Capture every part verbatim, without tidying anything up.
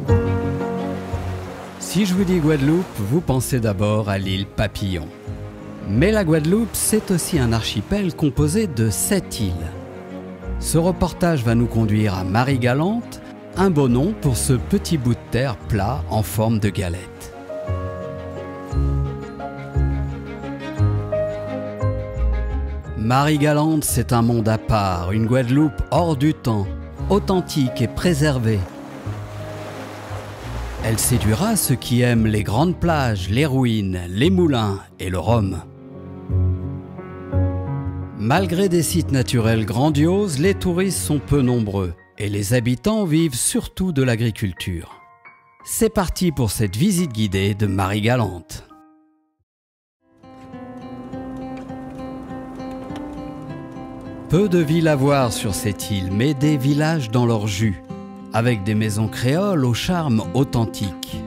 Si je vous dis Guadeloupe, vous pensez d'abord à l'île Papillon. Mais la Guadeloupe, c'est aussi un archipel composé de sept îles. Ce reportage va nous conduire à Marie-Galante, un beau nom pour ce petit bout de terre plat en forme de galette. Marie-Galante, c'est un monde à part, une Guadeloupe hors du temps, authentique et préservée. Elle séduira ceux qui aiment les grandes plages, les ruines, les moulins et le rhum. Malgré des sites naturels grandioses, les touristes sont peu nombreux et les habitants vivent surtout de l'agriculture. C'est parti pour cette visite guidée de Marie-Galante. Peu de villes à voir sur cette île, mais des villages dans leur jus, avec des maisons créoles au charme authentique.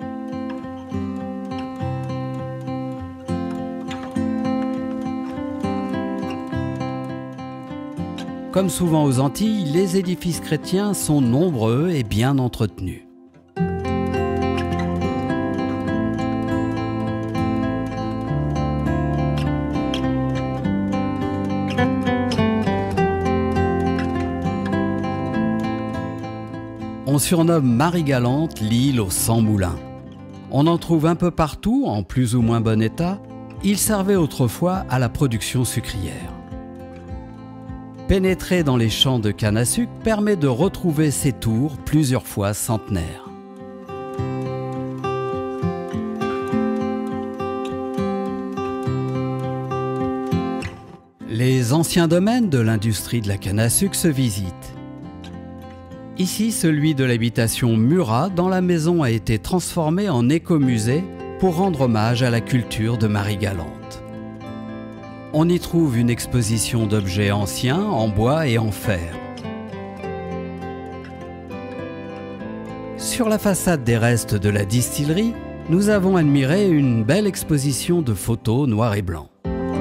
Comme souvent aux Antilles, les édifices chrétiens sont nombreux et bien entretenus. On surnomme Marie-Galante l'île aux cent moulins. On en trouve un peu partout, en plus ou moins bon état. Ils servaient autrefois à la production sucrière. Pénétrer dans les champs de canne à sucre permet de retrouver ces tours plusieurs fois centenaires. Les anciens domaines de l'industrie de la canne à sucre se visitent. Ici, celui de l'habitation Murat, dans la maison a été transformé en écomusée pour rendre hommage à la culture de Marie-Galante. On y trouve une exposition d'objets anciens en bois et en fer. Sur la façade des restes de la distillerie, nous avons admiré une belle exposition de photos noir et blanc.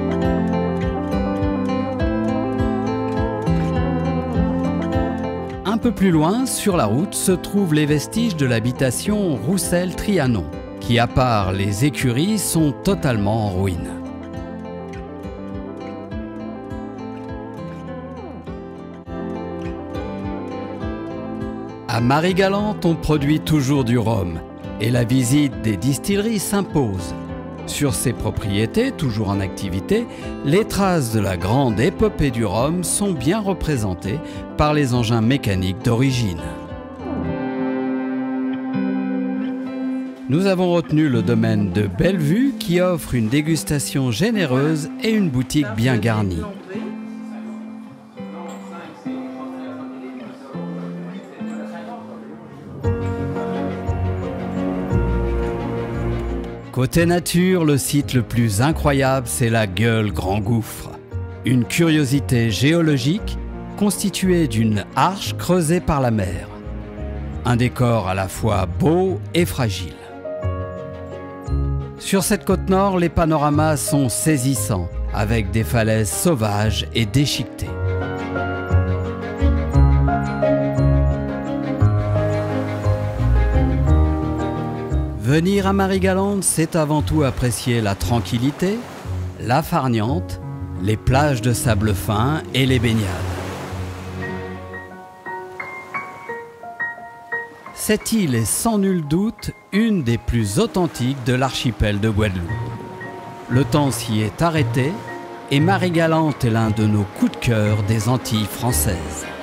Un peu plus loin, sur la route, se trouvent les vestiges de l'habitation Roussel-Trianon, qui, à part les écuries, sont totalement en ruine. À Marie-Galante, on produit toujours du rhum, et la visite des distilleries s'impose. Sur ces propriétés, toujours en activité, les traces de la grande épopée du rhum sont bien représentées par les engins mécaniques d'origine. Nous avons retenu le domaine de Bellevue qui offre une dégustation généreuse et une boutique bien garnie. Côté nature, le site le plus incroyable, c'est la Gueule Grand Gouffre. Une curiosité géologique constituée d'une arche creusée par la mer. Un décor à la fois beau et fragile. Sur cette côte nord, les panoramas sont saisissants, avec des falaises sauvages et déchiquetées. Venir à Marie-Galante, c'est avant tout apprécier la tranquillité, la farniente, les plages de sable fin et les baignades. Cette île est sans nul doute une des plus authentiques de l'archipel de Guadeloupe. Le temps s'y est arrêté et Marie-Galante est l'un de nos coups de cœur des Antilles françaises.